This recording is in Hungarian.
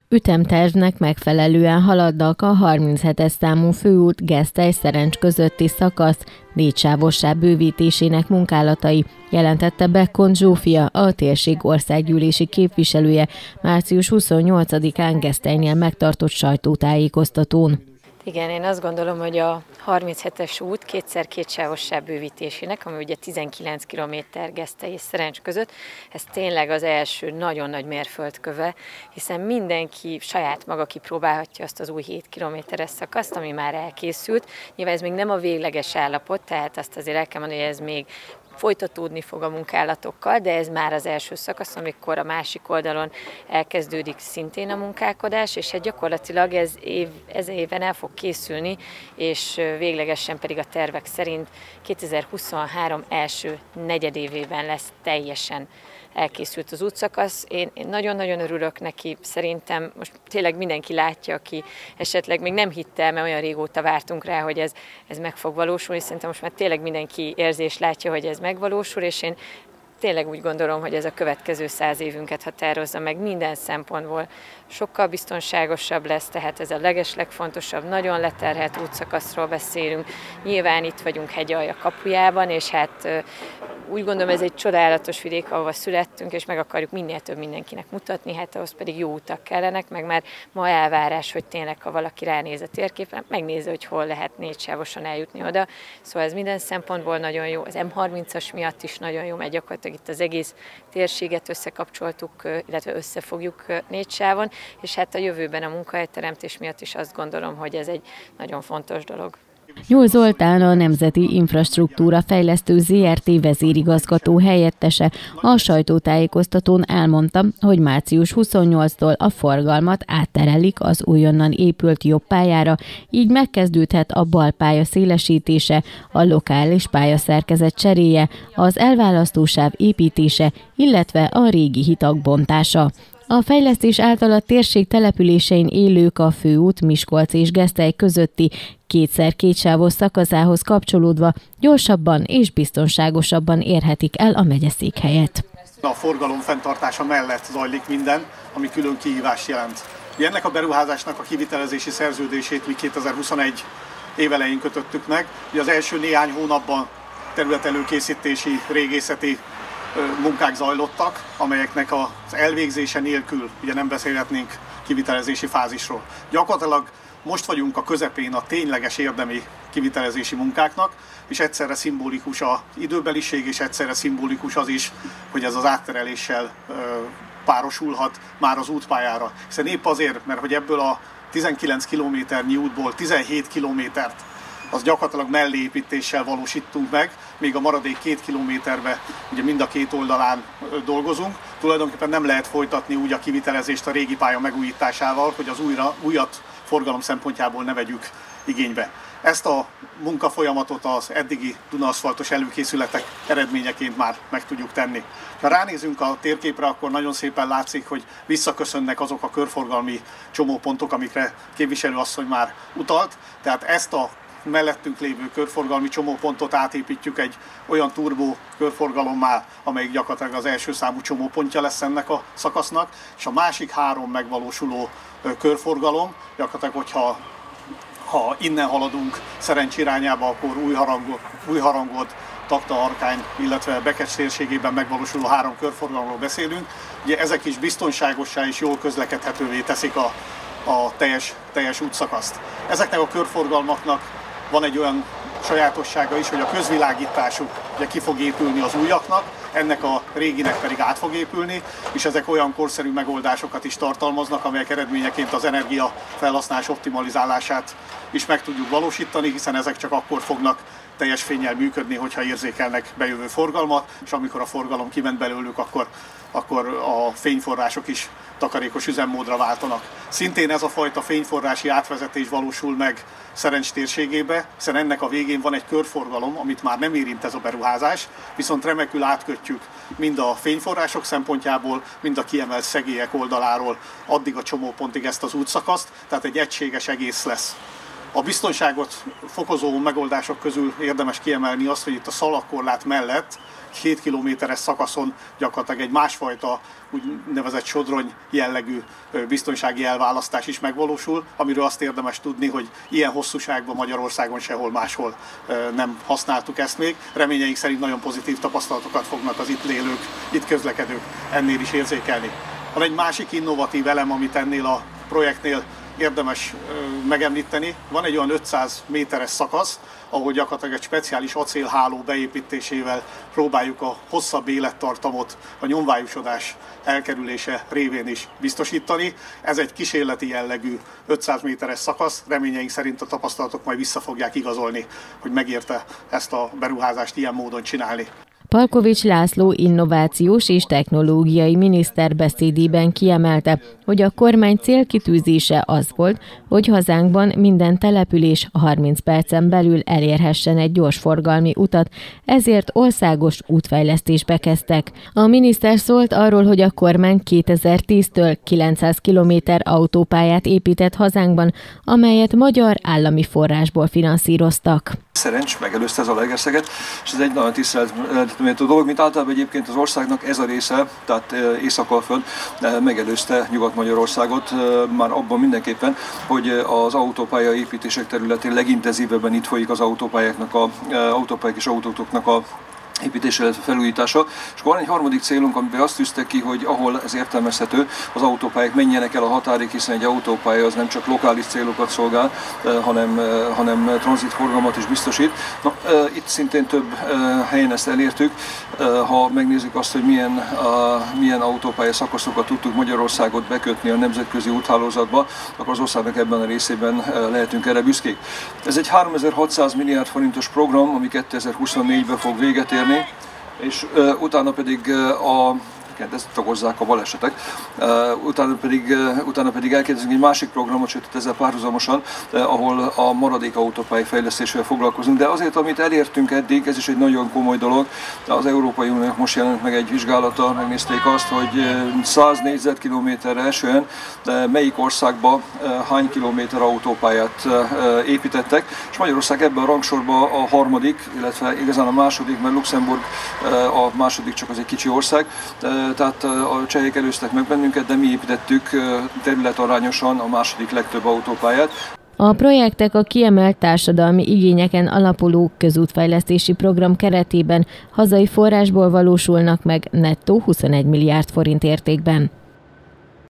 Ütemtervnek megfelelően haladnak a 37-es számú főút Gesztely-Szerencs közötti szakasz 4 sávossá bővítésének munkálatai, jelentette Bekkont Zsófia, a térség országgyűlési képviselője március 28-án Gesztelynél megtartott sajtótájékoztatón. Igen, én azt gondolom, hogy a 37-es út 2x2 sávossá bővítésének, ami ugye 19 km Gesztely és Szerencs között, ez tényleg az első nagyon nagy mérföldköve, hiszen mindenki saját maga kipróbálhatja azt az új 7 kilométeres szakaszt, ami már elkészült. Nyilván ez még nem a végleges állapot, tehát azt azért el kell mondani, hogy ez még folytatódni fog a munkálatokkal, de ez már az első szakasz, amikor a másik oldalon elkezdődik szintén a munkálkodás, és hát gyakorlatilag ez éven el fog készülni, és véglegesen pedig a tervek szerint 2023 első negyedévében lesz teljesen elkészült az útszakasz. Én nagyon-nagyon örülök neki, szerintem most tényleg mindenki látja, aki esetleg még nem hitte el, mert olyan régóta vártunk rá, hogy ez meg fog valósulni. Szerintem most már tényleg mindenki érzés látja, hogy ez megvalósul, és én tényleg úgy gondolom, hogy ez a következő 100 évünket határozza meg minden szempontból. Sokkal biztonságosabb lesz, tehát ez a legeslegfontosabb, nagyon leterhelt útszakaszról beszélünk. Nyilván itt vagyunk Hegyalja kapujában, és hát úgy gondolom, ez egy csodálatos vidék, ahova születtünk, és meg akarjuk minél több mindenkinek mutatni, hát ahhoz pedig jó utak kellenek, meg már ma elvárás, hogy tényleg, ha valaki ránéz a térképen, megnézi, hogy hol lehet 4 sávosan eljutni oda. Szóval ez minden szempontból nagyon jó, az M30-as miatt is nagyon jó, mert gyakorlatilag itt az egész térséget összekapcsoltuk, illetve összefogjuk 4 sávon, és hát a jövőben a munkahelyteremtés miatt is azt gondolom, hogy ez egy nagyon fontos dolog. Nyúl Zoltán, a Nemzeti Infrastruktúra Fejlesztő ZRT vezérigazgató helyettese a sajtótájékoztatón elmondta, hogy március 28-tól a forgalmat átterelik az újonnan épült jobb pályára, így megkezdődhet a bal pálya szélesítése, a lokális pályaszerkezet cseréje, az elválasztósáv építése, illetve a régi hitak bontása. A fejlesztés által a térség településein élők a főút Miskolc és Gesztely közötti 2x2 sávos szakaszához kapcsolódva gyorsabban és biztonságosabban érhetik el a megyeszékhelyet. A forgalom fenntartása mellett zajlik minden, ami külön kihívást jelent. Ennek a beruházásnak a kivitelezési szerződését mi 2021 évelején kötöttük meg. Az első néhány hónapban területelőkészítési, régészeti munkák zajlottak, amelyeknek az elvégzése nélkül ugye nem beszélhetnénk kivitelezési fázisról. Gyakorlatilag most vagyunk a közepén a tényleges érdemi kivitelezési munkáknak, és egyszerre szimbolikus az időbeliség, és egyszerre szimbolikus az is, hogy ez az áttereléssel párosulhat már az útpályára. Hiszen épp azért, mert hogy ebből a 19 kilométernyi útból 17 kilométert az gyakorlatilag melléépítéssel valósítunk meg, még a maradék 2 kilométerbe ugye mind a két oldalán dolgozunk. Tulajdonképpen nem lehet folytatni úgy a kivitelezést a régi pálya megújításával, hogy az újat forgalom szempontjából ne vegyük igénybe. Ezt a munkafolyamatot az eddigi Duna-aszfaltos előkészületek eredményeként már meg tudjuk tenni. Ha ránézünk a térképre, akkor nagyon szépen látszik, hogy visszaköszönnek azok a körforgalmi csomópontok, amikre képviselőasszony már utalt. Tehát ezt a mellettünk lévő körforgalmi csomópontot átépítjük egy olyan turbó körforgalommá, amelyik gyakorlatilag az első számú csomópontja lesz ennek a szakasznak, és a másik 3 megvalósuló körforgalom, gyakorlatilag, hogyha innen haladunk Szerencs irányába, akkor Újharangod, Takta-Harkány, illetve Bekecs térségében megvalósuló 3 körforgalomról beszélünk. Ugye ezek is biztonságossá és jól közlekedhetővé teszik a teljes útszakaszt. Ezeknek a körforgalmaknak van egy olyan sajátossága is, hogy a közvilágításuk ugye ki fog épülni az újaknak, ennek a réginek pedig át fog épülni, és ezek olyan korszerű megoldásokat is tartalmaznak, amelyek eredményeként az energiafelhasználás optimalizálását is meg tudjuk valósítani, hiszen ezek csak akkor fognak teljes fénnyel működni, hogyha érzékelnek bejövő forgalmat, és amikor a forgalom kiment belőlük, akkor a fényforrások is takarékos üzemmódra váltanak. Szintén ez a fajta fényforrási átvezetés valósul meg Szerencs térségébe, hiszen ennek a végén van egy körforgalom, amit már nem érint ez a beruházás, viszont remekül átkötjük mind a fényforrások szempontjából, mind a kiemelt szegélyek oldaláról addig a csomópontig ezt az útszakaszt, tehát egy egységes egész lesz A biztonságot fokozó megoldások közül érdemes kiemelni azt, hogy itt a szalagkorlát mellett 7 kilométeres szakaszon gyakorlatilag egy másfajta úgynevezett sodrony jellegű biztonsági elválasztás is megvalósul, amiről azt érdemes tudni, hogy ilyen hosszúságban Magyarországon sehol máshol nem használtuk ezt még. Reményeink szerint nagyon pozitív tapasztalatokat fognak az itt élők, itt közlekedők ennél is érzékelni. Van egy másik innovatív elem, amit ennél a projektnél érdemes megemlíteni. Van egy olyan 500 méteres szakasz, ahol gyakorlatilag egy speciális acélháló beépítésével próbáljuk a hosszabb élettartamot a nyomvájúsodás elkerülése révén is biztosítani. Ez egy kísérleti jellegű 500 méteres szakasz, reményeink szerint a tapasztalatok majd vissza fogják igazolni, hogy megérte ezt a beruházást ilyen módon csinálni. Palkovics László innovációs és technológiai miniszter beszédében kiemelte, hogy a kormány célkitűzése az volt, hogy hazánkban minden település 30 percen belül elérhessen egy gyorsforgalmi utat, ezért országos útfejlesztésbe kezdtek. A miniszter szólt arról, hogy a kormány 2010-től 900 kilométer autópályát épített hazánkban, amelyet magyar állami forrásból finanszíroztak. Szerencs megelőzte ez a Legerszeget, és ez egy nagyon tiszteletméltó dolog, mint általában egyébként az országnak ez a része, tehát Észak-Alföld megelőzte Nyugat-Magyarországot már abban mindenképpen, hogy az autópálya építések területén legintenzívebben itt folyik az autópályák és autóknak a építése, illetve felújítása. És van egy harmadik célunk, amiben azt tűzte ki, hogy ahol ez értelmezhető, az autópályák menjenek el a határig, hiszen egy autópálya az nem csak lokális célokat szolgál, hanem tranzitforgalmat is biztosít. Na, itt szintén több helyen ezt elértük. Ha megnézzük azt, hogy milyen autópálya szakaszokat tudtuk Magyarországot bekötni a nemzetközi úthálózatba, akkor az országnak ebben a részében lehetünk erre büszkék. Ez egy 3600 milliárd forintos program, ami 2024-ben fog véget érni, és utána pedig ezt okozzák a balesetek. Utána pedig elkezdünk egy másik programot, sőt ezzel párhuzamosan, ahol a maradék autópályák fejlesztésével foglalkozunk. De azért, amit elértünk eddig, ez is egy nagyon komoly dolog. Az Európai Uniónak most jelent meg egy vizsgálata, megnézték azt, hogy 100 négyzetkilométerre esően melyik országban hány kilométer autópályát építettek, és Magyarország ebben a rangsorban a harmadik, illetve igazán a második, mert Luxemburg a második, csak az egy kicsi ország. Tehát a csehek előztek meg bennünket, de mi építettük területarányosan a második legtöbb autópályát. A projektek a kiemelt társadalmi igényeken alapuló közútfejlesztési program keretében hazai forrásból valósulnak meg nettó 21 milliárd forint értékben.